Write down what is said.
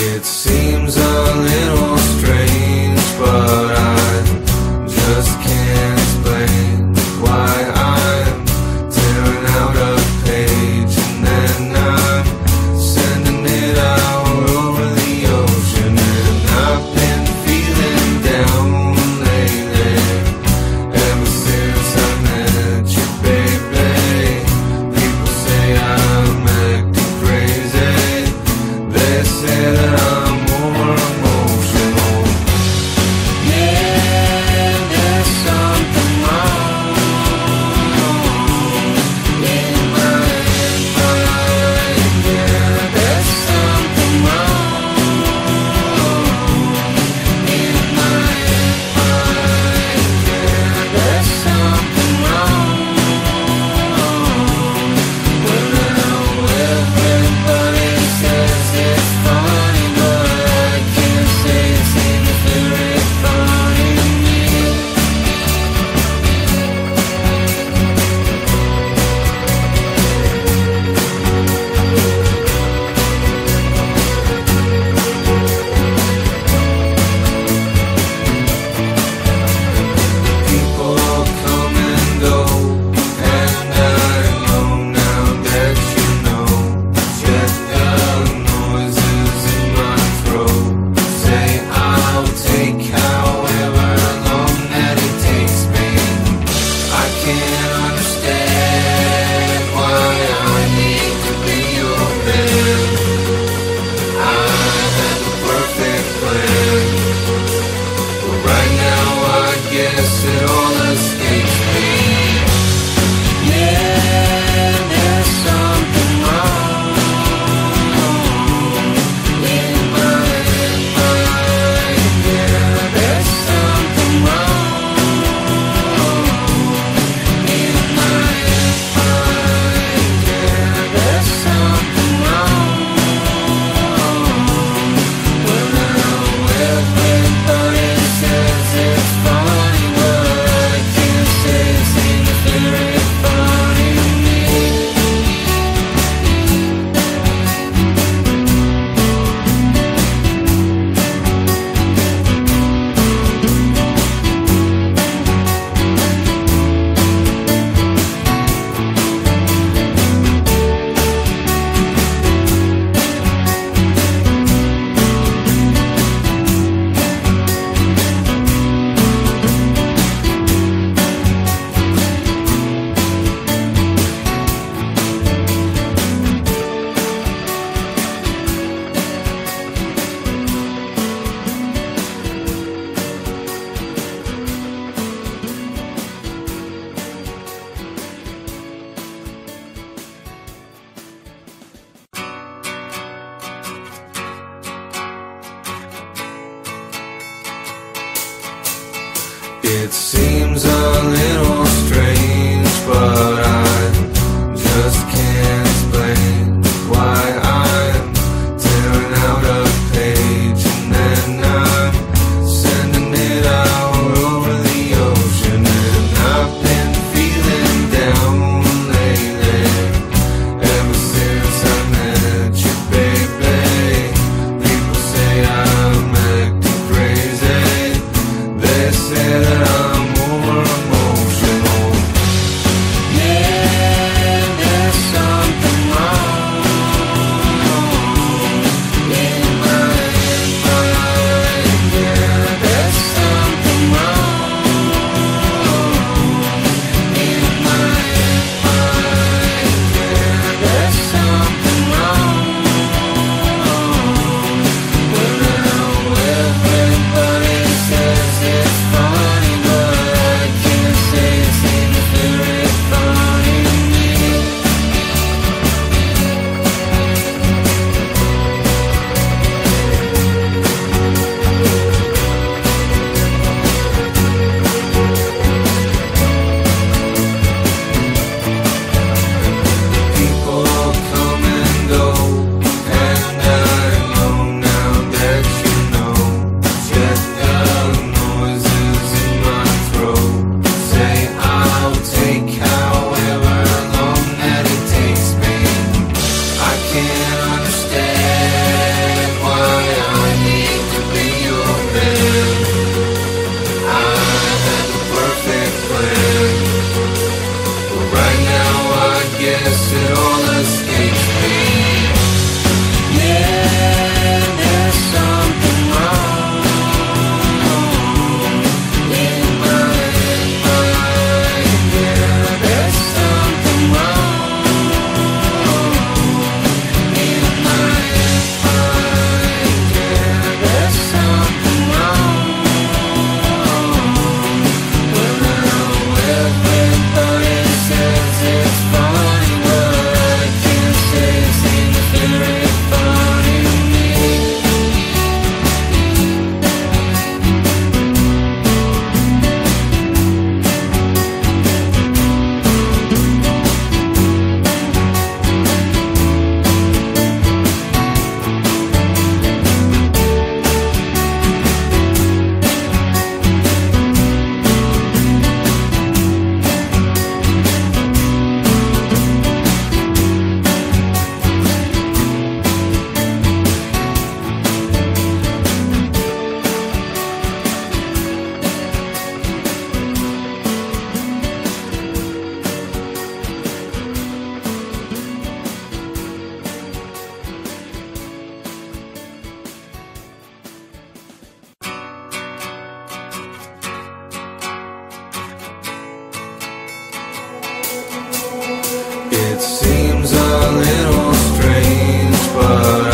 It seems a little strange, but I just can't explain why I'm tearing out a page and then I'm sending it out over the ocean. And I've been feeling down lately, ever since I met you, baby. People say I'm acting crazy. They say that I'm more emotional. Yeah, there's something wrong in my mind. Yeah, there's something wrong in my mind. Yeah, there's something wrong. Well, now everybody says it's funny, but I can't say it seems very funny to me. People come and go, and I know now that you know. Yet the noises in my throat say I'll take however long that it takes me. I can't understand why I need to be your man. I had the perfect plan, but right now I guess it all escapes me. Yeah, there's something wrong in my mind. Yeah, there's something wrong in my mind. Yeah, there's something wrong. Well, now everybody says it's funny, but I can't say it seems very funny to me. It seems a little strange, but I just can't explain why I'm tearing out a page and then I'm sending it out over the ocean. And I've been feeling down lately, ever since I met you, baby. People say I'm acting crazy. They say that I'm more emotional. this, it all escapes me. Yeah, there's something wrong in my mind. Yeah, there's something wrong in my mind. Yeah, there's something wrong. Well, everybody says it's fine, but I can't say it seems very funny to me. It seems a little strange, but